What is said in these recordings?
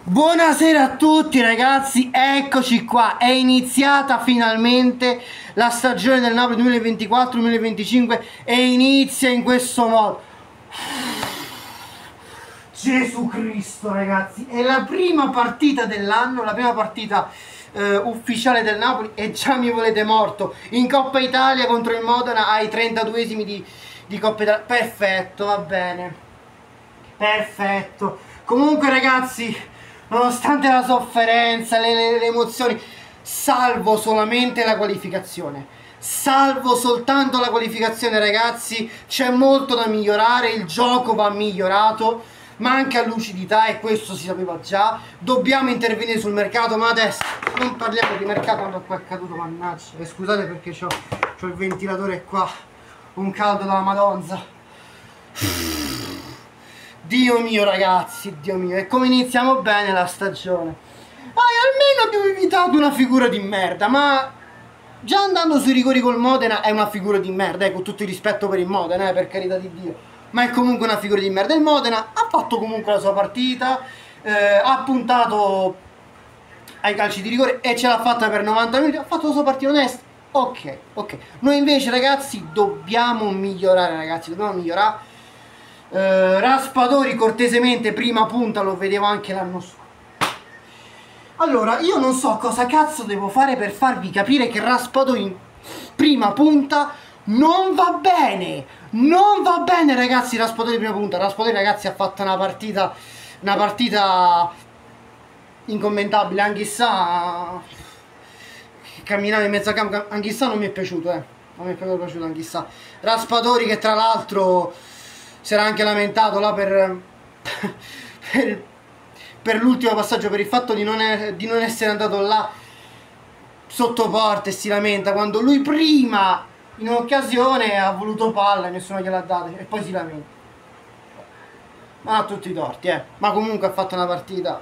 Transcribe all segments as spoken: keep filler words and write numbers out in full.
Buonasera a tutti ragazzi, eccoci qua, è iniziata finalmente la stagione del Napoli duemilaventiquattro duemilaventicinque e inizia in questo modo. Gesù Cristo ragazzi, è la prima partita dell'anno, la prima partita eh, ufficiale del Napoli e già mi volete morto. In Coppa Italia contro il Modena ai trentaduesimi di, di Coppa Italia, perfetto, va bene, perfetto. Comunque ragazzi, nonostante la sofferenza, le, le, le emozioni, salvo solamente la qualificazione, salvo soltanto la qualificazione ragazzi, c'è molto da migliorare, il gioco va migliorato, manca lucidità e questo si sapeva già, dobbiamo intervenire sul mercato, ma adesso non parliamo di mercato, quando qua è caduto, mannaggia, e scusate perché c'ho, c'ho il ventilatore qua, un caldo dalla madonza. Dio mio ragazzi, Dio mio, e come iniziamo bene la stagione. Ah, almeno abbiamo evitato una figura di merda, ma già andando sui rigori col Modena è una figura di merda, eh, con tutto il rispetto per il Modena, eh, per carità di Dio, ma è comunque una figura di merda. Il Modena ha fatto comunque la sua partita, eh, ha puntato ai calci di rigore e ce l'ha fatta per novanta minuti, ha fatto la sua partita onesta, ok, ok. Noi invece ragazzi dobbiamo migliorare ragazzi, dobbiamo migliorare. Uh, Raspadori cortesemente prima punta, lo vedevo anche l'anno scorso. Allora io non so cosa cazzo devo fare per farvi capire che Raspadori prima punta non va bene, non va bene ragazzi. Raspadori prima punta, Raspadori ragazzi ha fatto una partita una partita incommentabile. Anghissà camminava in mezzo a campo, Anghissà non mi è piaciuto, eh non mi è proprio piaciuto Anghissà. Raspadori che tra l'altro si era anche lamentato là per, per, per l'ultimo passaggio, per il fatto di non, è, di non essere andato là sotto porta, e si lamenta quando lui prima in un'occasione ha voluto palla e nessuno gliel'ha data e poi si lamenta. Ma ha tutti i torti, eh. Ma comunque ha fatto una partita.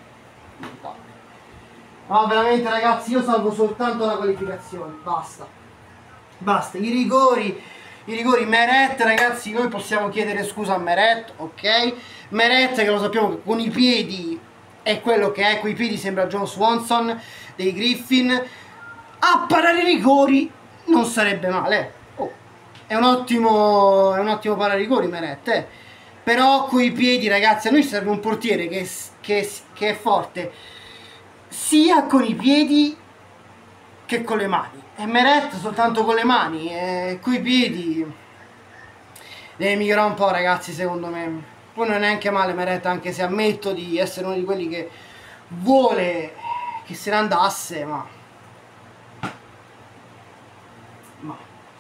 No, veramente ragazzi, io salvo soltanto la qualificazione, basta. Basta, i rigori. I rigori, Meret ragazzi, noi possiamo chiedere scusa a Meret, ok? Meret che lo sappiamo che con i piedi è quello che è, coi piedi sembra John Swanson dei Griffin. A parare i rigori non sarebbe male, oh, è un ottimo, è un ottimo pararigori Meret, eh. Però coi piedi ragazzi, a noi serve un portiere che, che, che è forte sia con i piedi che con le mani. E Meret soltanto con le mani, e coi piedi deve migliorare un po' ragazzi, secondo me. Poi non è neanche male Meret, anche se ammetto di essere uno di quelli che vuole che se ne andasse, ma, ma.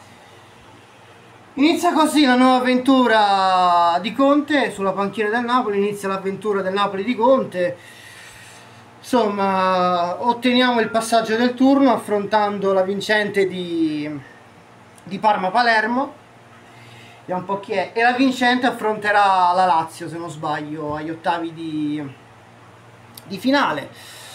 Inizia così la nuova avventura di Conte sulla panchina del Napoli, inizia l'avventura del Napoli di Conte. Insomma, otteniamo il passaggio del turno affrontando la vincente di, di Parma-Palermo, vediamo un po' chi è, e la vincente affronterà la Lazio, se non sbaglio, agli ottavi di, di finale.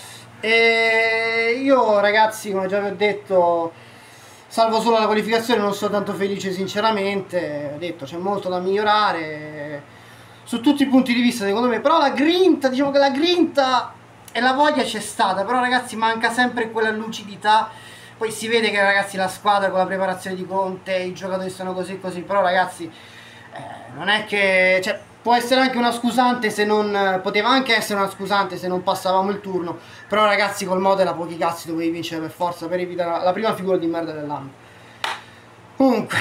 E io ragazzi, come già vi ho detto, salvo solo la qualificazione, non sono tanto felice sinceramente, ho detto c'è molto da migliorare su tutti i punti di vista secondo me, però la grinta, diciamo che la grinta e la voglia c'è stata, però ragazzi manca sempre quella lucidità. Poi si vede che ragazzi la squadra con la preparazione di Conte, i giocatori sono così così, però ragazzi eh, non è che, cioè, può essere anche una scusante se non, poteva anche essere una scusante se non passavamo il turno, però ragazzi col Modena pochi cazzi dovevi vincere per forza per evitare la prima figura di merda dell'anno. Comunque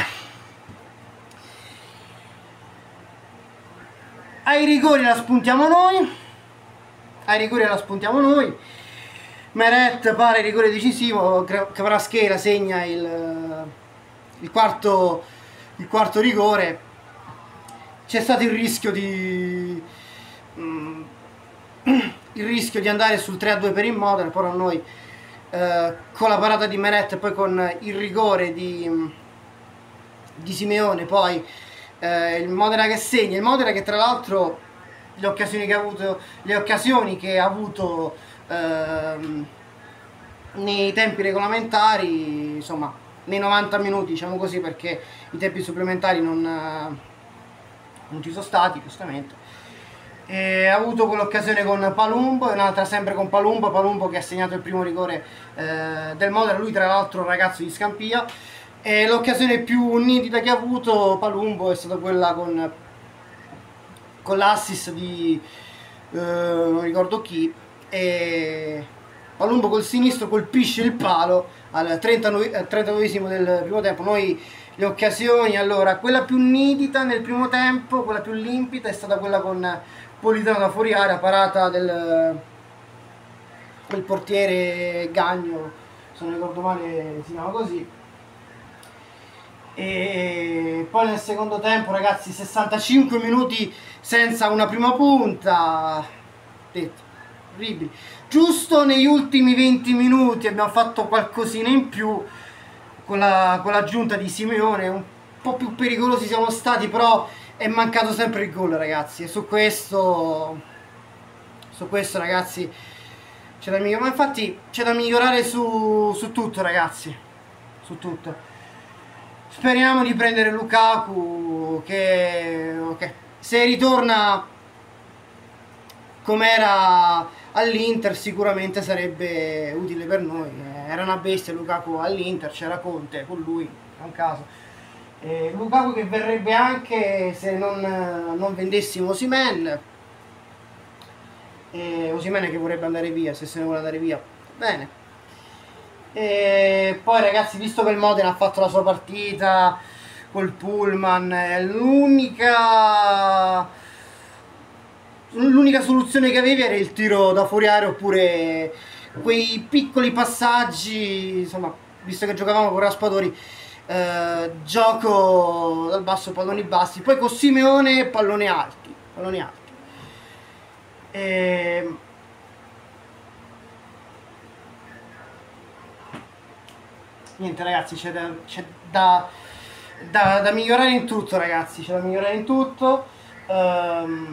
ai rigori la spuntiamo noi. Ai rigori la spuntiamo noi. Meret pare rigore decisivo, Kvaratskhelia segna il, il, quarto, il quarto rigore. C'è stato il rischio di mm, il rischio di andare sul tre a due per il Modena, però noi eh, con la parata di Meret e poi con il rigore di, di Simeone poi eh, il Modena che segna, il Modena che tra l'altro le occasioni che ha avuto, le occasioni che ha avuto ehm, nei tempi regolamentari, insomma nei novanta minuti diciamo così, perché i tempi supplementari non, non ci sono stati giustamente, E ha avuto quell'occasione con Palumbo e un'altra sempre con Palumbo, Palumbo che ha segnato il primo rigore eh, del Modena, lui tra l'altro ragazzo di Scampia. E l'occasione più nitida che ha avuto Palumbo è stata quella con, con l'assist di eh, non ricordo chi, e Palumbo col sinistro colpisce il palo al trentanovesimo del primo tempo. Noi le occasioni, allora, quella più nitida nel primo tempo, quella più limpida è stata quella con Politano da fuori area, parata del, del portiere Gagno, se non ricordo male si chiama così. E poi nel secondo tempo, ragazzi, sessantacinque minuti senza una prima punta, detto, orribili. Giusto negli ultimi venti minuti abbiamo fatto qualcosina in più con la, con l'aggiunta di Simeone, un po' più pericolosi siamo stati, però è mancato sempre il gol, ragazzi, e su questo su questo ragazzi c'è da migliorare, ma infatti c'è da migliorare su, su tutto, ragazzi, su tutto. Speriamo di prendere Lukaku, che okay, se ritorna com'era all'Inter sicuramente sarebbe utile per noi. Era una bestia Lukaku all'Inter, c'era Conte con lui, è un caso. Eh, Lukaku che verrebbe anche se non, non vendessimo Osimhen, eh, Osimhen che vorrebbe andare via, se se ne vuole andare via, bene. E poi ragazzi, visto che il Modena ha fatto la sua partita col Pullman, l'unica l'unica soluzione che avevi era il tiro da fuori area oppure quei piccoli passaggi, insomma, visto che giocavamo con Raspadori, eh, gioco dal basso, palloni bassi, poi con Simeone palloni alti, palloni alti. E... niente ragazzi, c'è da, c'è da, da, da migliorare in tutto, ragazzi, c'è da migliorare in tutto. Um,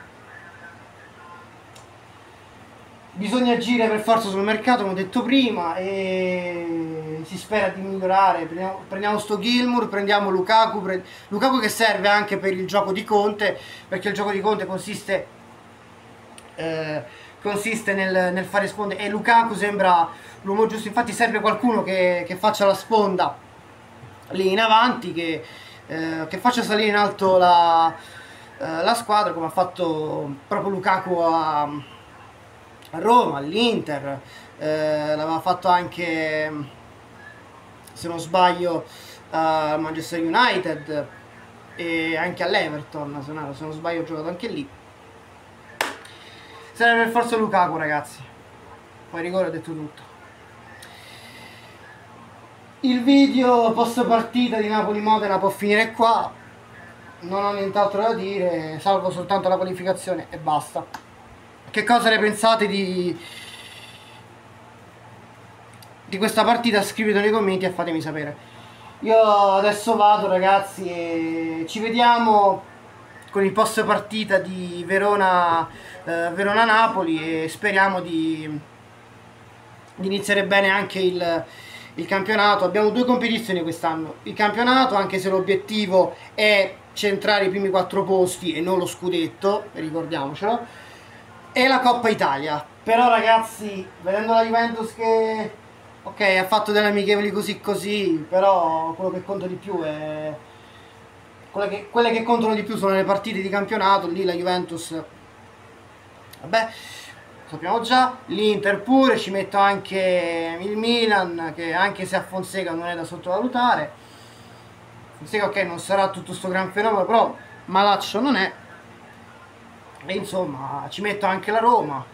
bisogna agire per forza sul mercato, come ho detto prima, e si spera di migliorare. Prendiamo, prendiamo sto Gilmour, prendiamo Lukaku, pre, Lukaku che serve anche per il gioco di Conte, perché il gioco di Conte consiste, eh, consiste nel, nel fare sponde, e Lukaku sembra l'uomo giusto. Infatti serve qualcuno che, che faccia la sponda lì in avanti, che, eh, che faccia salire in alto la, eh, la squadra, come ha fatto proprio Lukaku a, a Roma, all'Inter, eh, l'aveva fatto anche, se non sbaglio, al Manchester United e anche all'Everton, se, no, se non sbaglio ho giocato anche lì. Serve per forza Lukaku, ragazzi, poi rigore ho detto tutto. Il video post partita di Napoli-Modena può finire qua, non ho nient'altro da dire, salvo soltanto la qualificazione e basta. Che cosa ne pensate di, di questa partita? Scrivete nei commenti e fatemi sapere. Io adesso vado, ragazzi, e ci vediamo con il post partita di Verona, eh, Verona-Napoli, e speriamo di, di iniziare bene anche il... il campionato. Abbiamo due competizioni quest'anno, il campionato, anche se l'obiettivo è centrare i primi quattro posti e non lo scudetto, ricordiamocelo, e la Coppa Italia. Però ragazzi, vedendo la Juventus che ok ha fatto delle amichevoli così così, però quello che conta di più è quelle che, quelle che contano di più sono le partite di campionato. Lì la Juventus, vabbè, sappiamo già, l'Inter pure, ci metto anche il Milan, che anche se a Fonseca non è da sottovalutare. Fonseca ok non sarà tutto sto gran fenomeno, però malaccio non è, e insomma ci metto anche la Roma,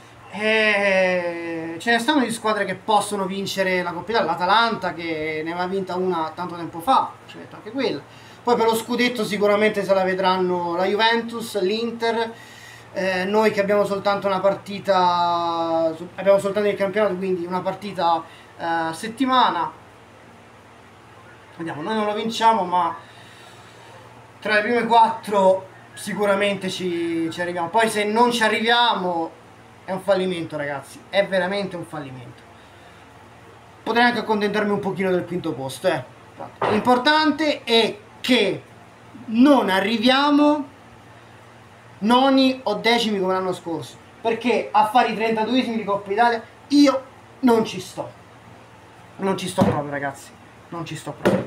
e ce ne stanno di squadre che possono vincere la Coppa Italia. L'Atalanta che ne aveva vinta una tanto tempo fa, ci metto anche quella. Poi per lo scudetto sicuramente se la vedranno la Juventus, l'Inter. Eh, noi che abbiamo soltanto una partita, abbiamo soltanto il campionato, quindi una partita eh, a settimana. Vediamo, noi non lo vinciamo, ma tra le prime quattro sicuramente ci, ci arriviamo. Poi se non ci arriviamo è un fallimento, ragazzi, è veramente un fallimento. Potrei anche accontentarmi un pochino del quinto posto, eh. L'importante è che non arriviamo noni o decimi come l'anno scorso, perché a fare i trentaduesimi di Coppa Italia io non ci sto, non ci sto proprio ragazzi, non ci sto proprio.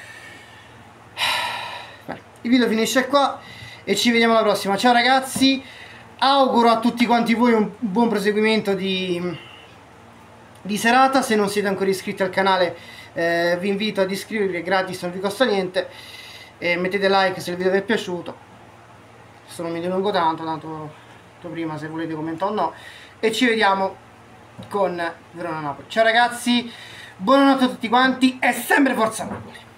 Beh, il video finisce qua e ci vediamo alla prossima. Ciao ragazzi, auguro a tutti quanti voi un buon proseguimento di, di serata. Se non siete ancora iscritti al canale eh, vi invito ad iscrivervi, è gratis, non vi costa niente, e mettete like se il video vi è piaciuto, se non mi dilungo tanto, tanto prima se volete commentare o no, e ci vediamo con Verona Napoli. Ciao ragazzi, buonanotte a tutti quanti e sempre forza Napoli.